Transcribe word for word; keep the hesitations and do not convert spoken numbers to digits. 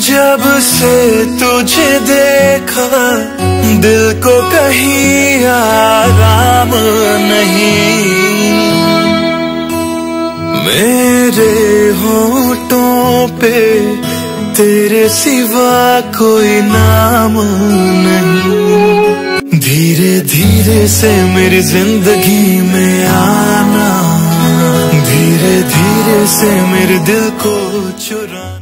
जब से तुझे देखा दिल को कहीं आराम नहीं, मेरे होठों पे तेरे सिवा कोई नाम नहीं। धीरे धीरे से मेरी जिंदगी में आना, धीरे धीरे से मेरे दिल को चुरा